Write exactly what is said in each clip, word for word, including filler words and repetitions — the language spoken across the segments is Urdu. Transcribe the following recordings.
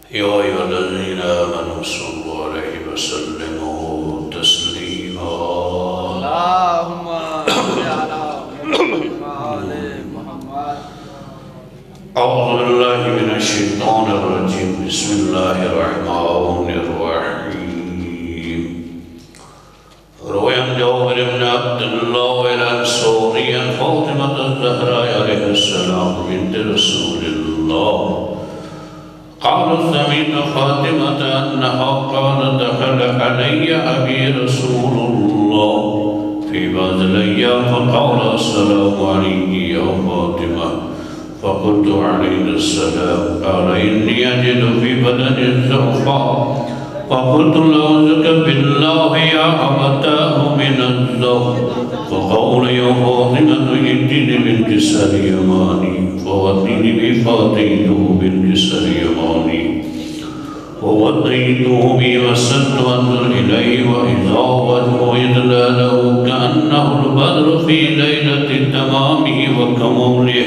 يا أيها الذين آمنوا صلوا عليه وسلموا تسليما. اللهم صل على محمد وآل محمد. أعوذ بالله من الشيطان الرجيم. بسم الله الرحمن الرحيم. روي عن جابر بن عبد الله الأنصاري عن فاطمة الزهراء عليه السلام بنت رسول الله قالت سمعت فاطمة أنها قالت دخل علي أبي رسول الله في بعض الأيام فقال السلام عليك يا فاطمة، فقلت عليه السلام. قال إني أجد في بدني الزعفاء، فقلت لأعوذك بالله يا أبتاه من الزوف. فقال يا فاطمة ائتني بالكسر يماني، فوأتني بي فأتيته بالكسر يماني ووضيته بي وسدت أنظر إليه وإذا وجهه إذلاله كأنه البدر في ليلة تمامه وكموله،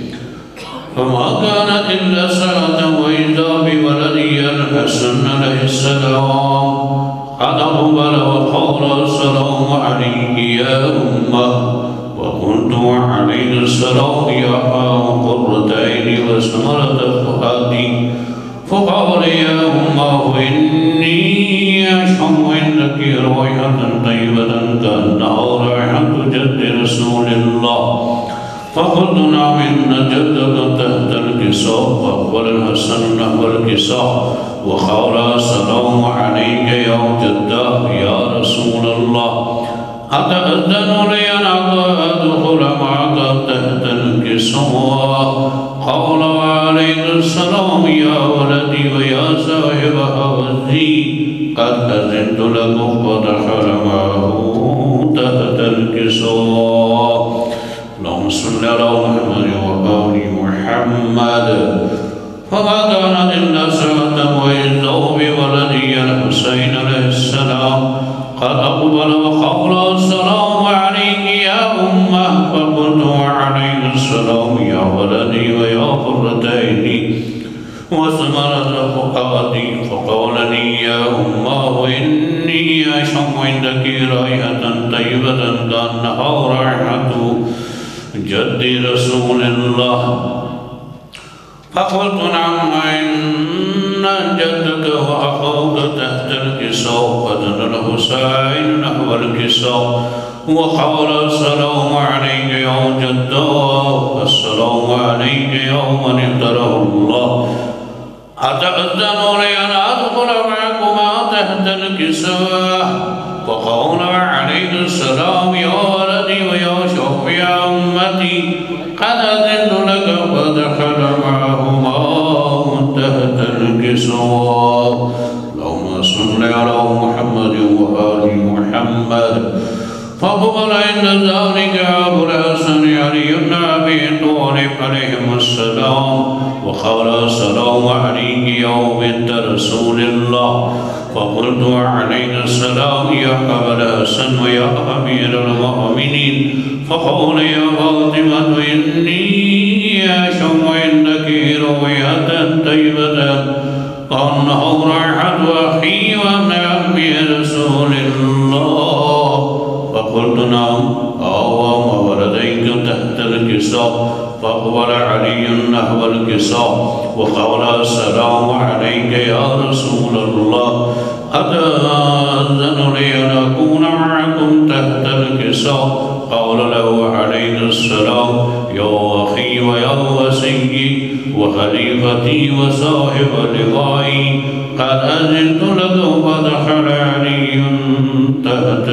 فما كانت إلا ساعة وإذا بولدي الحسن عليه السلام قد أقبل وقال السلام عليك يا أمه، وقلت عليه السلام يا قرة عيني وثمرة فؤادي. فقال يا أمه إني أشم عندك رائحة طيبة كأنها رائحة جد رسول الله. فقلت نعم إن جدك تحت الكساء. فأقبل الحسن نحو الكساء وقال السلام عليك يا جداه يا رسول الله، أتأذن لي أن أدخل معك تحت الكساء؟ قال وعليك السلام يا ولدي ويا صاحب هوزي، قد أذنت لكم. فدخل معه تحت الكساء. اللهم صل على محمد وآل محمد. فما كانت إلا ساعة وإذا بولدي الحسين عليه السلام قد أقبل وقال السلام عليك يا أمه. فقلت عليه السلام يا ولدي ويا قرة عيني وثمرة فؤادي. فقال لي يا أمه إني أشم عندك رائحة طيبة كأنها رائحة جد رسول الله. فقلت نعم إن جدك وأخوك تحت الكساء. فدنا له سائل نحو الكساء وقال السلام عليك يا جداه، السلام عليك يا من اختاره الله، أتأذن لي أن أدخل معكما تحت الكساء؟ فقال عليه السلام يا ولدي ويا شوف يا أمتي، قد أذنت لك. فدخل معهما تحت الكساء. اللهم صل على محمد وآل محمد. فقبل عند ذلك أبو الحسن علي بن أبي طالب عليهم السلام وقال السلام عليك يا بنت رسول الله. فقلت عليه السلام يا أبا الحسن ويا أمير المؤمنين. فقال يا فاطمة إني أشم عندك رؤية طيبة كأنها رائحة أخي وابن عمي رسول الله. فقلت نعم أوام ولديك تحت الكساء. فأقبل علي نحو الكساء وقال السلام عليك يا رسول الله، أتأذن لي أن أكون معكم تحت الكساء؟ قال له عليه السلام يا أخي ويا وسيدي وخليفتي وصاحب لقائي، قد أذنت لك. فدخل علي تحت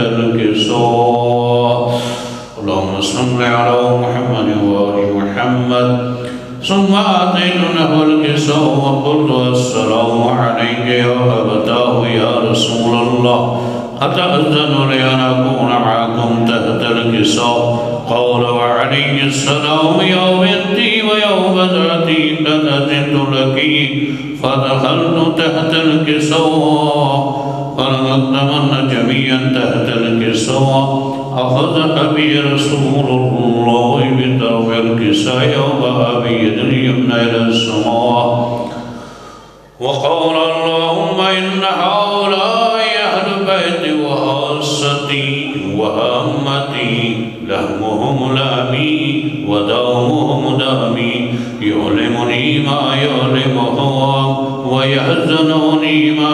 الكساء. اللهم صل على محمد وآل محمد. ثم أتيت نحو الكساء وقلت السلام عليك يا أبتاه يا رسول الله، أتأذن لي أن أكون معكم تحت الكساء؟ قال وعليه السلام يا بنتي ويا بدرتي، قد أذنت لك. فدخلت تحت الكساء فلنقدمن جميعا تحت الكساء. أخذ أبي رسول الله بطرف الكساء وأبي يدري من إلى السماء وقال اللهم إن هؤلاء أهل بيتي وخاصتي وهمتي لهمهم لامي ودومهم دامي يؤلمني ما يؤلمهم ويحزنني ما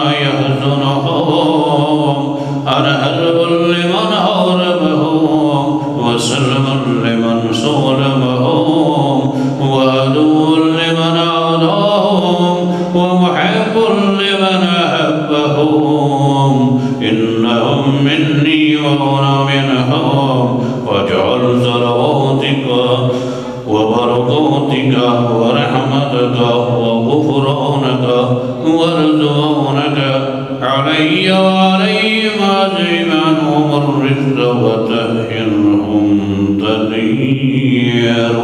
يحزنهم أنا هرب لمن هربهم وسلم لمن سلمهم وعدو لمن عاداهم ومحب لمن أحبهم إنهم مني وأنا منهم واجعل ثرواتك وبركاتك ورحمتك وغفرانك ورضوانك علي وعليهم أجمعين ومرد وطهرهم تطهيرا.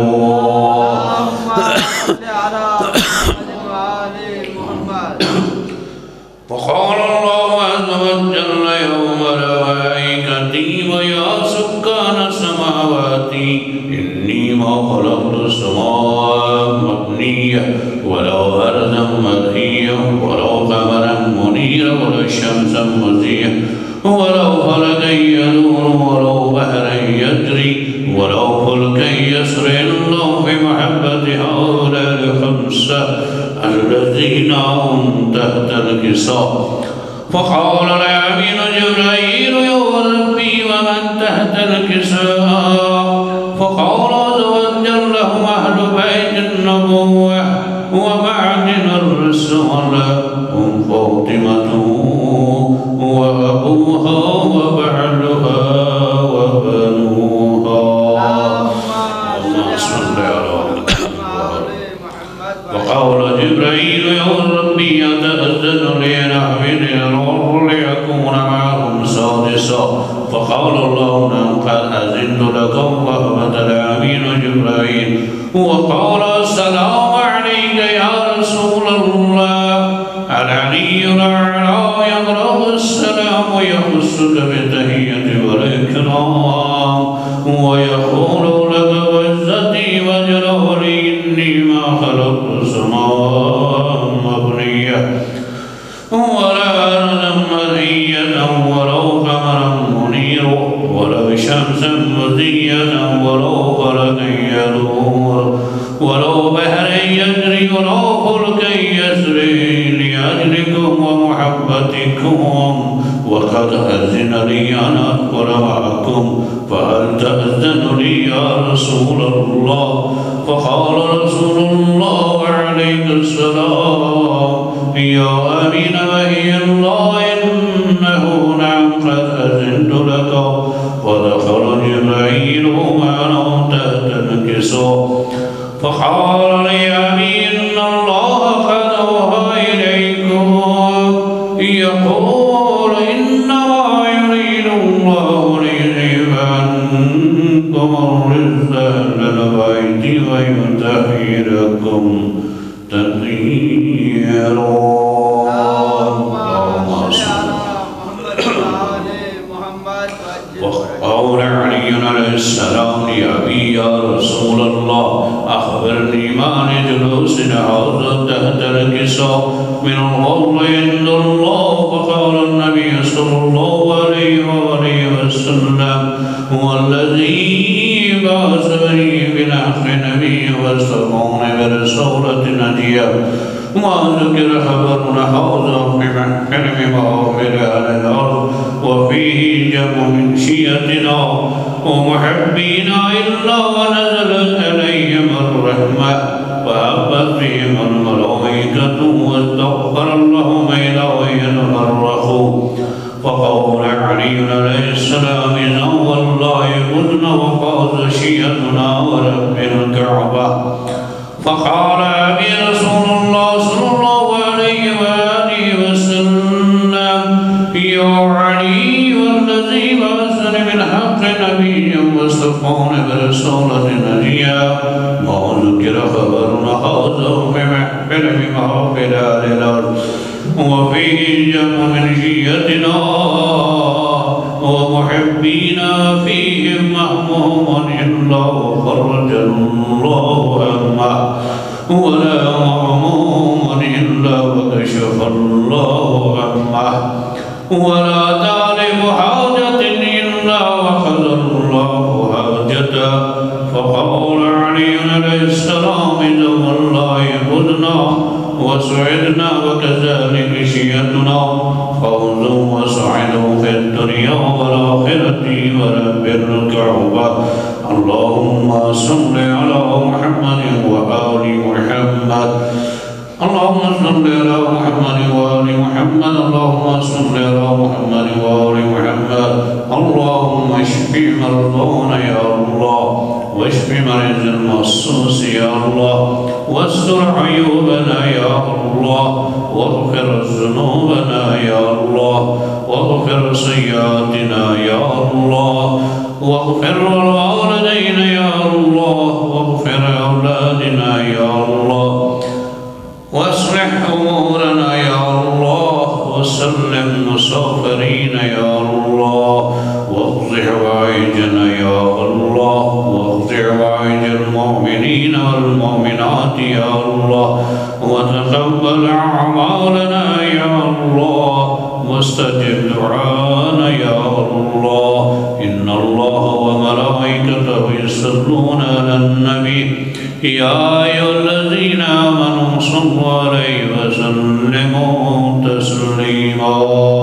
وقال الله عز وجل يوم الملائكة ويا سكان السماوات إني ما خلقت السماء مبنية ولا أرضا مدهية ولا قمرا منيرا ولا الشمس مزية ولو فلكا يدور ولو بحرا يجري ولو فلكا يسري الله في محبة هؤلاء الخمسة الذين هم تحت الكساء. فقال الأمين جبرائيل يا ربي ومن تحت الكساء؟ فقال عز وجل هم أهل بيت النبوة ومعدن الرسالة هم فاطمة وأبوها وبعلها وبنوها. اللهم صل على محمد. وقال جبرائيل يا ربي أتأذن لي نحمل الأرض ليكون معهم سادسا؟ فقال الله نعم قد أذنت لكم وهبت الأمين جبرائيل وقال السلام عليك يا رسول الله. العلي الأعلى يقرأ السلام ويخصك بالتحية والإكرام ويقول لك وعزتي وجلالي إني ما خلقت سماء مبنية ولا أرضا مرئية ولو قمرا منيرا ولو شمسا مزية ولو فلكا يدور ولو بحرا يجري ولو فلكا يسري لأجلكم ومحبتكم وقد أذن لي أن أدخل معكم فهل تأذن لي يا رسول الله؟ فقال رسول الله عليه السلام يا أمين وهي الله إنه نعم قد أذنت لك. ودخل جبرائيل معنا تحت الكساء فقال لي أمين إن الله قد أوحى إليكم يقول إنما يريد الله ليذهب عنكم الرجس أهل البيت ويطهركم تطهيرا. وقال علي عليه السلام لأبي يا رسول الله أخبرني ما لجلوس هذا تحت الكساء من الفضل عند الله. فقال النبي صلى الله عليه وآله وسلم هو الذي بعثني بالحق نبي واصطفاني برسالة نجية ما ذكر خبر هذا في محكم مغامر أهل الأرض وفيه جمع من شيعتنا ومحبينا إلا ونزلت عليهم الرحمة وهبت بهم الملائكة واستغفر اللهم إذا يتفرقوا. فقال علي عليه السلام إذا والله كنا وفاز شيعتنا ورب الكعبة. فقال أبي رسول الله صلى الله عليه وآله وسلم يا علي والذي بعثني بالحق نبيا واصطفاني برسالة نبيا ما ذكر خبرنا هذا في محفل بمغفر أهل الأرض وفيه جمع من شيعتنا ومحبينا فيهم مهموم إلا وفرج الله همه ولا مهموم إلا وكشف الله همه ولا طالب حاجة إلا وقضى الله حاجته فقال علي عليه السلام إذا والله خذنا وسعدنا وكذلك شيئتنا فوز وسعد في الدنيا والآخرة ورب الكعبة اللهم صل على محمد وآل محمد اللهم صل على محمد وآل محمد اللهم صل على محمد وآل محمد اللهم اشف مرضانا يا الله واشف مريض المصوص يا الله واستر عيوبنا يا الله واغفر ذنوبنا يا الله واغفر سيئاتنا يا الله واغفر والدينا يا الله واغفر أولادنا يا الله واصلح أمورنا يا الله وسلم مسافرين يا الله واقض حوائجنا يا الله واقض حوائج المؤمنين والمؤمنات يا الله وتقبل أعمالنا يا الله واستجب دعانا يا الله إن الله وملائكته يصلون على النبي يا أيها الذين آمنوا صلوا عليه وسلموا تسليما.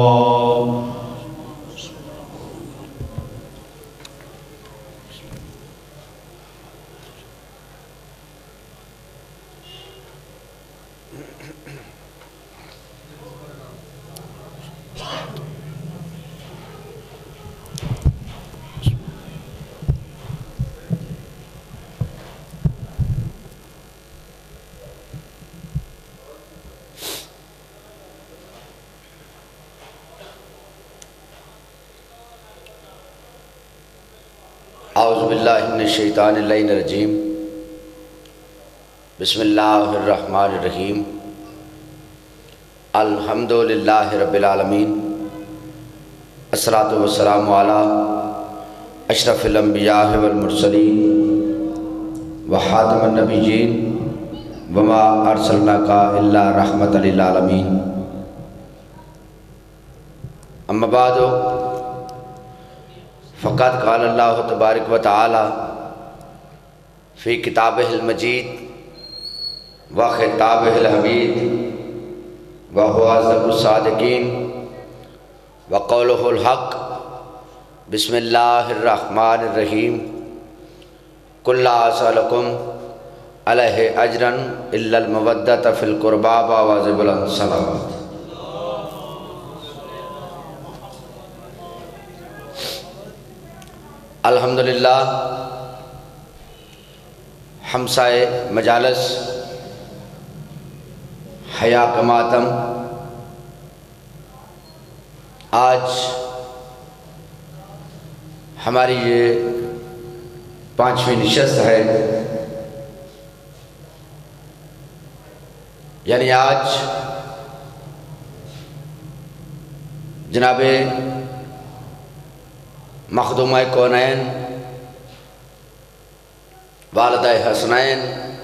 اعوذ باللہ من الشیطان اللعین الرجیم بسم اللہ الرحمن الرحیم الحمدللہ رب العالمین الصلاۃ والسلام علی اشرف الانبیاء والمرسلین وخاتم النبیین وما ارسلناک الا رحمۃ للعالمین اما بعد فقط قال اللہ تبارک و تعالی فی کتابہ المجید و خطابہ الحمید و هو اصدق الصادقین و قولہ الحق بسم اللہ الرحمن الرحیم قل لا اسألکم علیہ اجرا الا المودۃ فی القربى وواجب الصلوات. الحمدللہ ہمسائے مجالس حیا کا ماتم آج ہماری یہ پانچویں نشست ہے، یعنی آج جناب مخدومہ کونین والدہ حسنین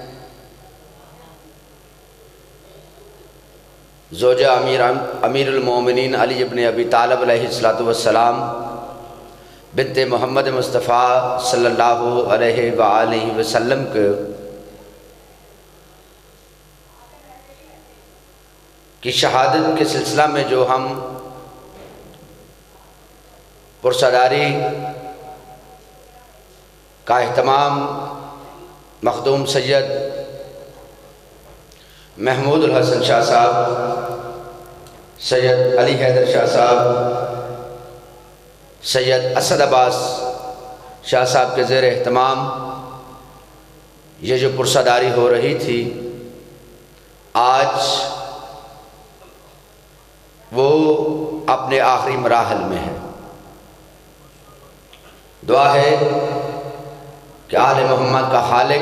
زوجہ امیر امیر المومنین علی ابن ابی طالب علیہ السلام بنت محمد مصطفیٰ صلی اللہ علیہ وآلہ وسلم کے کی شہادت کے سلسلہ میں جو ہم پرسداری کا اہتمام مخدوم سید محمود الحسن شاہ صاحب، سید علی حیدر شاہ صاحب، سید اسد عباس شاہ صاحب کے زیر اہتمام یہ جو پرسداری ہو رہی تھی، آج وہ اپنے آخری مراحل میں ہے. دعا ہے کہ آل محمد کا خالق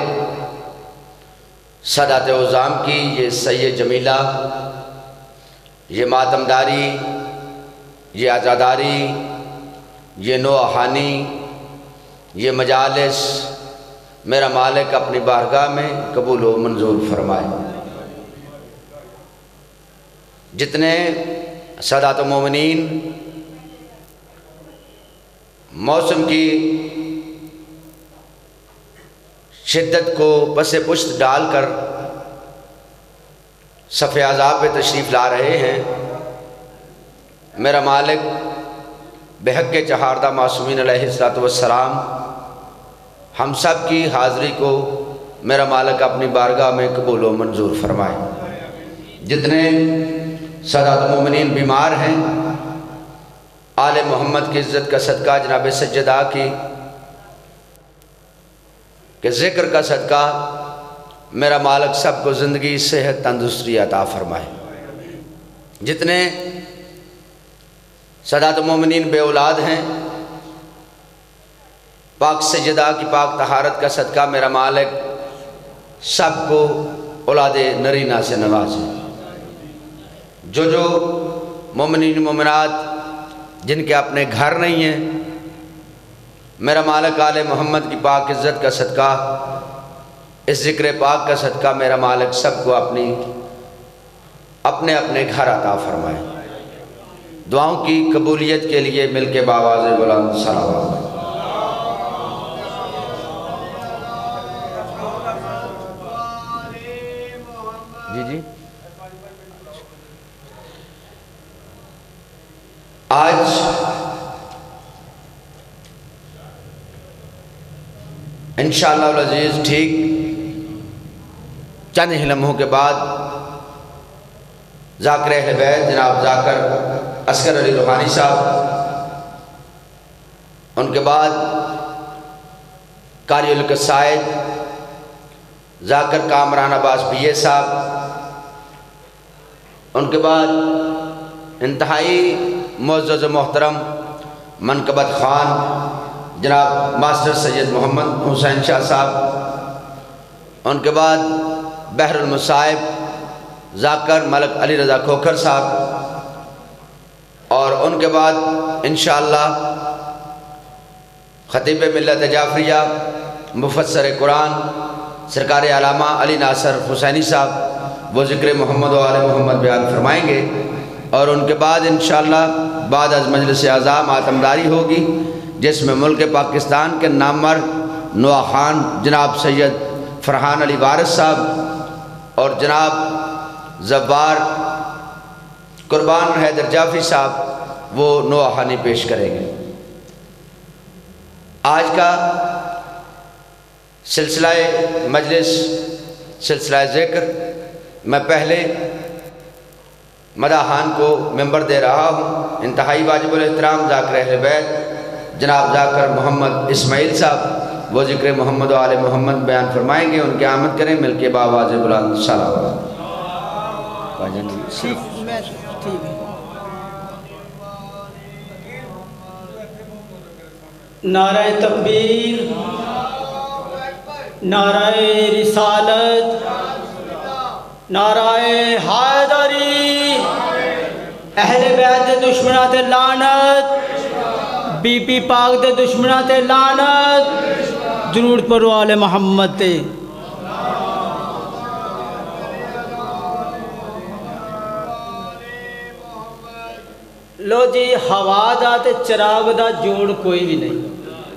سادات عظام کی یہ سید جمیلہ، یہ ماتمداری، یہ عزاداری، یہ نوحانی، یہ مجالس، میرا مالک اپنی بارگاہ میں قبول و منظور فرمائے۔ جتنے سادات مومنین موسم کی شدت کو پس پشت ڈال کر صف عذاب پہ تشریف لا رہے ہیں، میرا مالک بحق چہاردہ معصومین علیہ السلام ہم سب کی حاضری کو میرا مالک اپنی بارگاہ میں قبول و منظور فرمائے۔ جتنے سادات مومنین بیمار ہیں، آل محمد کی عزت کا صدقہ جناب سجدہ کی کہ ذکر کا صدقہ میرا مالک سب کو زندگی صحت تندرستی عطا فرمائے۔ جتنے سادات مومنین بے اولاد ہیں، پاک سجدہ کی پاک طہارت کا صدقہ میرا مالک سب کو اولاد نرینہ سے نوازے۔ جو جو مومنین مومنات جن کے اپنے گھر نہیں ہیں، میرا مالک آل محمد کی پاک عزت کا صدقہ، اس ذکر پاک کا صدقہ میرا مالک سب کو اپنی اپنے اپنے گھر عطا فرمائے۔ دعاؤں کی قبولیت کے لیے مل کے باواز بلند صلوات۔ جی جی آج انشاءاللہ العزیز ٹھیک چند ہی لمحوں کے بعد ذاکر اہل بیت جناب ذاکر عسکر علی روحانی صاحب، ان کے بعد قاری القصائد ذاکر کامران عباس بی اے صاحب، ان کے بعد انتہائی معزز و محترم منقبت خان جناب ماسٹر سید محمد حسین شاہ صاحب، ان کے بعد بحر المصائب ذاکر ملک علی رضا کھوکھر صاحب، اور ان کے بعد انشاءاللہ خطیب ملت جعفریہ مفسر قرآن سرکار علامہ علی ناصر حسینی صاحب وہ ذکر محمد و آل محمد بیان فرمائیں گے، اور ان کے بعد انشاءاللہ بعد از مجلس اعزاء ماتمداری ہوگی جس میں ملک پاکستان کے نامور نواخان جناب سید فرحان علی وارث صاحب اور جناب زبار قربان حیدر جعفری صاحب وہ نواخانی پیش کریں گے۔ آج کا سلسلہ مجلس سلسلہ ذکر میں پہلے مداحان کو ممبر دے رہا ہوں۔ انتہائی واجب الاحترام ذاکر اہل بیت جناب ذاکر محمد اسماعیل صاحب وہ ذکر محمد و آل محمد بیان فرمائیں گے، ان کی آمد کریں مل کے باواز بلند صلوات۔ نعرہ تکبیر، نعرہ رسالت، نعرہ حیدری، اہل بیت دے دشمنات لعنت، بی پی پاک دے دشمنات لعنت، درود پڑھو آل محمد تے۔ لو جی ہوا دا تے چراغ دا جوڑ کوئی بھی نہیں،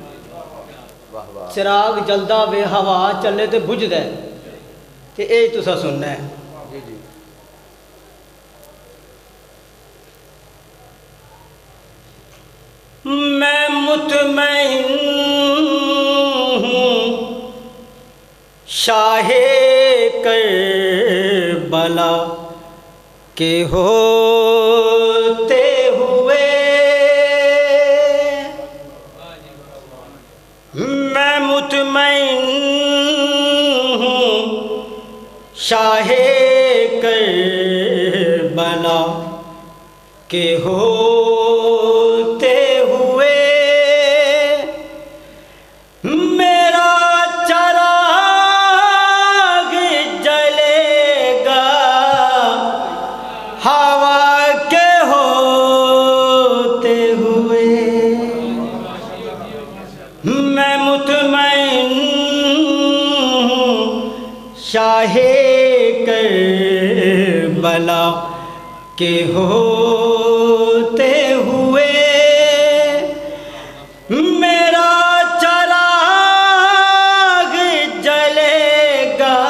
چراغ جلدا بے ہوا چلے تے بجھ دے تے اے تسا سننا ہے۔ میں مطمئن ہوں شاہ کربلا کے ہوتے ہوئے، میں مطمئن ہوں شاہ کربلا کے ہوتے ہوئے، میرا چراغ جلے گا ہوا کے ہوتے ہوئے، میں مطمئن شاہ کربلا کے ہوتے ہوئے میرا چراغ جلے گا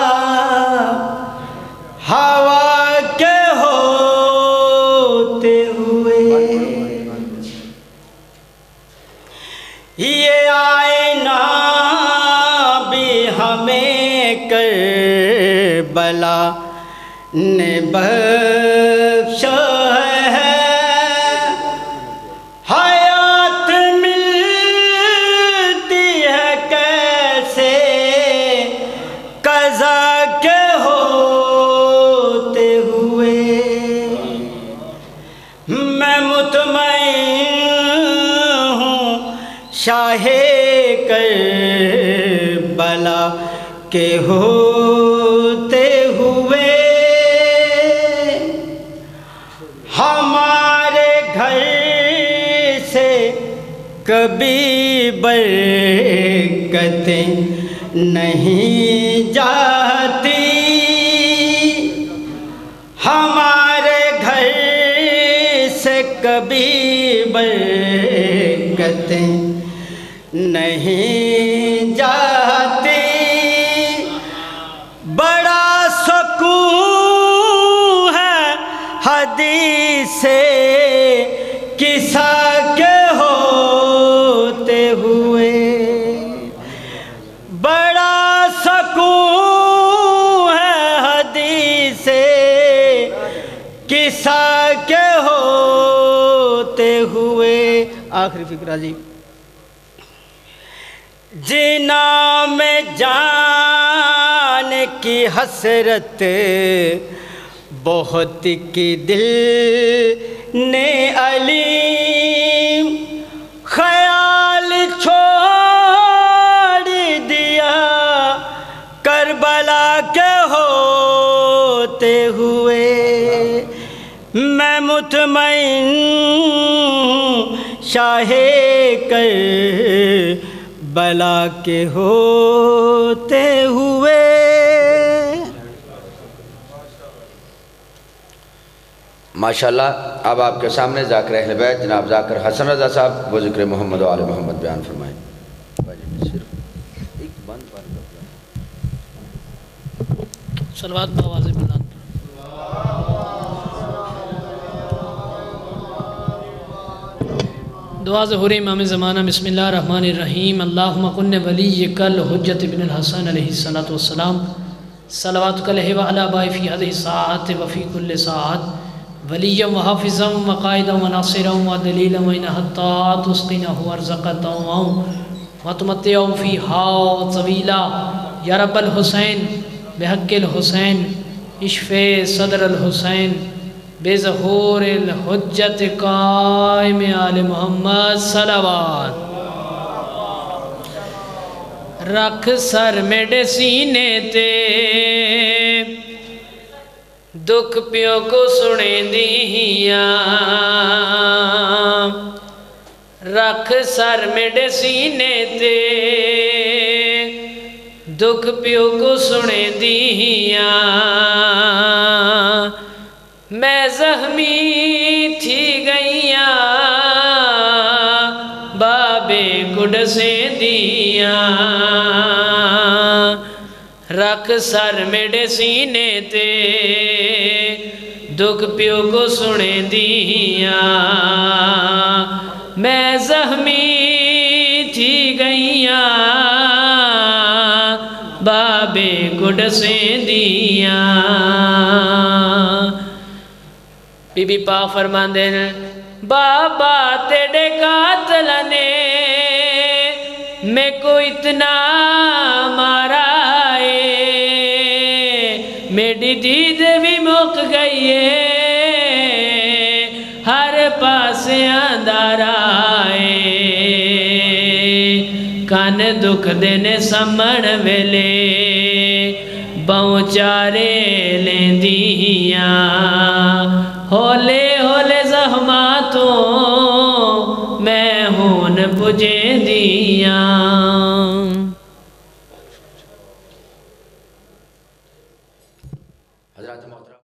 ہوا کے ہوتے ہوئے یہ آئینہ بھی ہمیں کربلا نے بخشا ہے حیات ملتی ہے کیسے قضا کے ہوتے ہوئے میں مطمئن ہوں شاہ کربلا کے ہوتے ہوئے ہمارے گھر سے کبھی برکتیں نہیں جاتی ہمارے گھر سے کبھی برکتیں نہیں جاتی بڑا سکون ہے حدیث قصہ کے ہوتے ہوئے بڑا سکون ہے حدیث قصہ کے ہوتے ہوئے آخری فکرہ جی جینا میں جان کی حسرت بہت کی دل نے علیم خیال چھوڑ دیا کربلا کے ہوتے ہوئے میں مطمئن شاہ کربلا کے ہوتے ہوئے ماشاءاللہ اب آپ کے سامنے ذاکر اہل بیت جناب ذاکر حسن رضا صاحب وہ ذکر محمد و آل محمد بیان فرمائیں صلوات بآواز بلند دعا ظہور امام زمانہ بسم اللہ الرحمن الرحیم اللہم قن ولیک الحجت بن الحسن علیہ السلام صلواتک علیہ وعلا بائی فی هذه الساعات وفی کل ساعت ولیا وحافظا وقائدا وناصرا ودلیلا وإنحطا تسقنه ورزقتا وتمتعا فیہا طویلا یا رب الحسین بحق الحسین اشفِ صدر الحسین بے ظہور الحجت قائم آل محمد صلوات رکھ سر میڈے سینے تے دکھ پیو کو سنے دیاں رکھ سر میڈے سینے تے دکھ پیو کو سنے دیاں میں زخمی تھی گئیاں بابے گڈ سے دیاں رکھ سر میڈے سینے تے دکھ پیو کو سنے دیاں میں زخمی تھی گئیاں بابے گڈ سے دیاں بی بی پاک فرمان دینا بابا تیرے قاتل نے میں کو اتنا مارا ہے میری دید بھی مک گئی ہے ہر پاس اندھارا ہے کان دکھ دینے سمن ویلے بہوں چارے لیں دیاں ہولے ہولے زحماتوں میں ہون پجے دیاں حضرات محترم